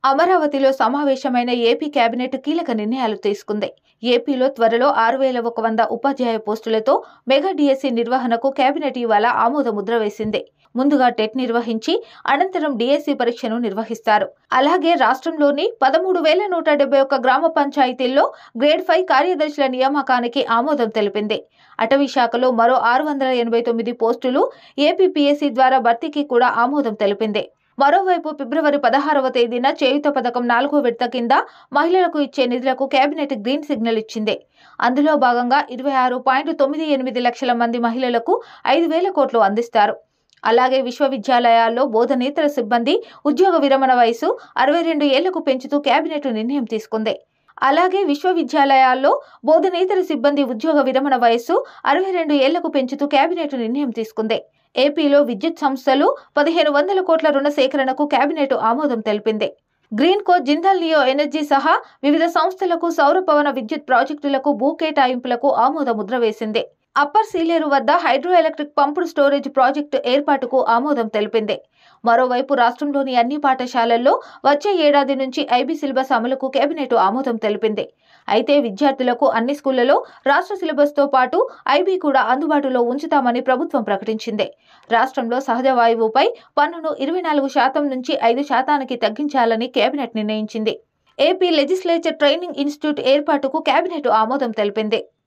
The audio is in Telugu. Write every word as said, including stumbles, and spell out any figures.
అమరావతిలో సమావేశమైన ఏపీ కేబినెట్ కీలక నిర్ణయాలు తీసుకుంది. ఏపీలో త్వరలో ఆరు వేల ఒక వంద ఉపాధ్యాయ పోస్టులతో మెగా డిఎస్సి నిర్వహణకు కేబినెట్ ఇవాళ ఆమోద ముద్ర వేసింది. ముందుగా టెట్ నిర్వహించి అనంతరం డిఎస్సి పరీక్షను నిర్వహిస్తారు. అలాగే రాష్ట్రంలోని పదమూడు వేల నూట డెబ్బై ఒక్క గ్రామ పంచాయతీల్లో గ్రేడ్ ఫైవ్ కార్యదర్శుల నియామకానికి ఆమోదం తెలిపింది. అటవీ శాఖలో మరో ఆరు వందల ఎనభై తొమ్మిది పోస్టులు ఏపీపీఎస్సీ ద్వారా భర్తీకి కూడా ఆమోదం తెలిపింది. మరోవైపు ఫిబ్రవరి పదహారవ తేదీన చేయూత పథకం నాలుగో విడత కింద మహిళలకు ఇచ్చే నిధులకు కేబినెట్ గ్రీన్ సిగ్నల్ ఇచ్చింది. అందులో భాగంగా ఇరవై ఆరు పాయింట్ తొమ్మిది ఎనిమిది లక్షల మంది మహిళలకు ఐదు వేల కోట్లు అందిస్తారు. అలాగే విశ్వవిద్యాలయాల్లో బోధనేతర సిబ్బంది ఉద్యోగ విరమణ వయసు అరవై రెండు ఏళ్లకు పెంచుతూ కేబినెట్ నిర్ణయం తీసుకుంది. అలాగే విశ్వవిద్యాలయాల్లో బోధనేతర సిబ్బంది ఉద్యోగ విరమణ వయస్సు అరవై రెండు ఏళ్లకు పెంచుతూ కేబినెట్ నిర్ణయం తీసుకుంది. ఏపీలో విద్యుత్ సంస్థలు పదిహేను వందల కోట్ల రుణ సేకరణకు కేబినెట్ ఆమోదం తెలిపింది. Greenko, Jindal neo energy సహా వివిధ సంస్థలకు సౌర పవన విద్యుత్ ప్రాజెక్టులకు భూ కేటాయింపులకు ఆమోద ముద్ర వేసింది. అప్పర్ సీలేరు వద్ద హైడ్రో ఎలక్ట్రిక్ పంపుడు స్టోరేజ్ ప్రాజెక్టు ఏర్పాటుకు ఆమోదం తెలిపింది. మరోవైపు రాష్ట్రంలోని అన్ని పాఠశాలల్లో వచ్చే ఏడాది నుంచి ఐబీ సిలబస్ అమలుకు కేబినెట్ ఆమోదం తెలిపింది. అయితే విద్యార్థులకు అన్ని స్కూళ్లలో రాష్ట్ర సిలబస్తో పాటు ఐబీ కూడా అందుబాటులో ఉంచుతామని ప్రభుత్వం ప్రకటించింది. రాష్ట్రంలో సహజ వాయువుపై పన్నును ఇరవై నాలుగు శాతం నుంచి ఐదు శాతానికి తగ్గించాలని కేబినెట్ నిర్ణయించింది. ఏపీ లెజిస్లేచర్ ట్రైనింగ్ ఇన్స్టిట్యూట్ ఏర్పాటుకు కేబినెట్ ఆమోదం తెలిపింది.